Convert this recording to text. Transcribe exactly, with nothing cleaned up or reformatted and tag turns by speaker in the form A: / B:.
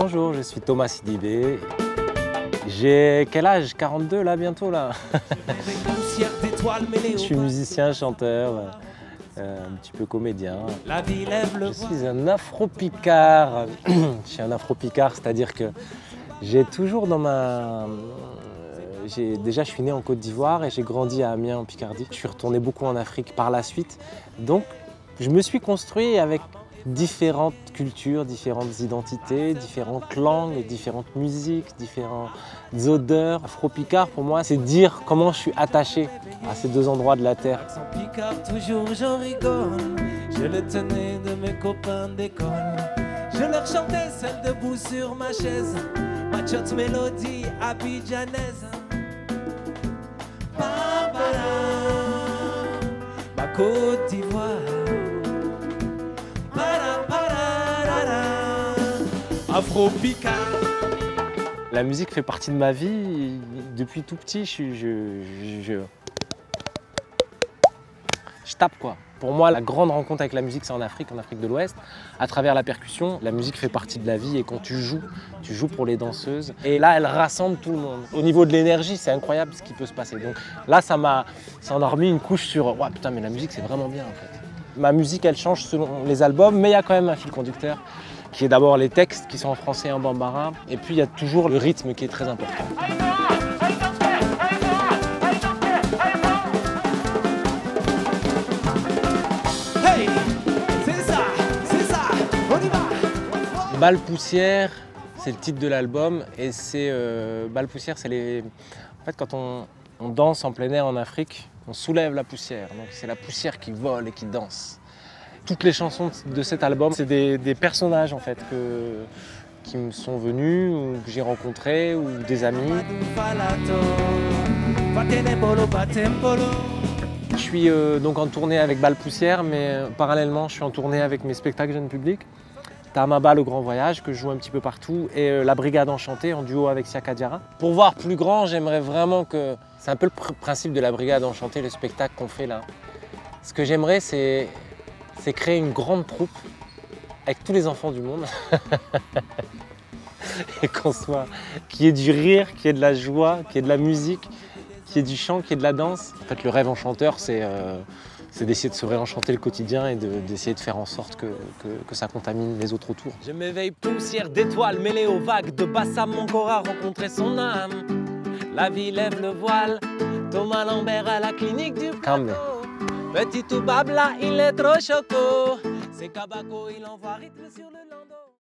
A: Bonjour, je suis Thomas Sidibé. J'ai quel âge? quarante-deux là bientôt là. Je suis musicien, chanteur, euh, un petit peu comédien. Je suis un afro-picard. Je suis un afro-picard, c'est-à-dire que j'ai toujours dans ma... Déjà, je suis né en Côte d'Ivoire et j'ai grandi à Amiens en Picardie. Je suis retourné beaucoup en Afrique par la suite. Donc, je me suis construit avec différentes cultures, différentes identités, différentes langues, différentes musiques, différentes odeurs. Afro-picard, pour moi, c'est dire comment je suis attaché à ces deux endroits de la terre.
B: Sans picard, toujours j'en rigole. Je le tenais de mes copains d'école. Je leur chantais celle debout sur ma chaise. Ma chotte mélodie abidjanaise. Ma Côte d'Ivoire. Afro-picard.
A: La musique fait partie de ma vie. Depuis tout petit, je, je, je, je, je tape quoi. Pour moi, la grande rencontre avec la musique, c'est en Afrique, en Afrique de l'Ouest. À travers la percussion, la musique fait partie de la vie et quand tu joues, tu joues pour les danseuses. Et là, elle rassemble tout le monde. Au niveau de l'énergie, c'est incroyable ce qui peut se passer. Donc là, ça m'a ça en a remis une couche sur « Ouais, putain, mais la musique, c'est vraiment bien en fait ». Ma musique, elle change selon les albums, mais il y a quand même un fil conducteur qui est d'abord les textes qui sont en français et en bambara. Et puis, il y a toujours le rythme qui est très important. Bal Poussière, c'est le titre de l'album et c'est euh, Bal Poussière, c'est les. En fait, quand on, on danse en plein air en Afrique, on soulève la poussière. Donc c'est la poussière qui vole et qui danse. Toutes les chansons de cet album, c'est des, des personnages en fait que, qui me sont venus ou que j'ai rencontrés ou des amis. Je suis euh, donc en tournée avec Bal Poussière, mais euh, parallèlement, je suis en tournée avec mes spectacles jeunes publics. Tamaba, le Grand Voyage, que je joue un petit peu partout, et euh, La Brigade Enchantée, en duo avec Siaka Diarra. Pour voir plus grand, j'aimerais vraiment que... C'est un peu le pr principe de La Brigade Enchantée, le spectacle qu'on fait là. Ce que j'aimerais, c'est créer une grande troupe avec tous les enfants du monde. Et qu'on soit... qu'il y ait du rire, qu'il y ait de la joie, qu'il y ait de la musique, qu'il y ait du chant, qu'il y ait de la danse. En fait, le rêve enchanteur, c'est... Euh, c'est d'essayer de se réenchanter le quotidien et d'essayer de, de faire en sorte que, que, que ça contamine les autres autour.
B: Je m'éveille poussière d'étoiles mêlée aux vagues de Bassam, mon corps a rencontré son âme. La vie lève le voile, Thomas Lambert à la clinique du plateau. Petit Toubabla, il est trop choco. C'est Kabako, il envoie rythme sur le lando.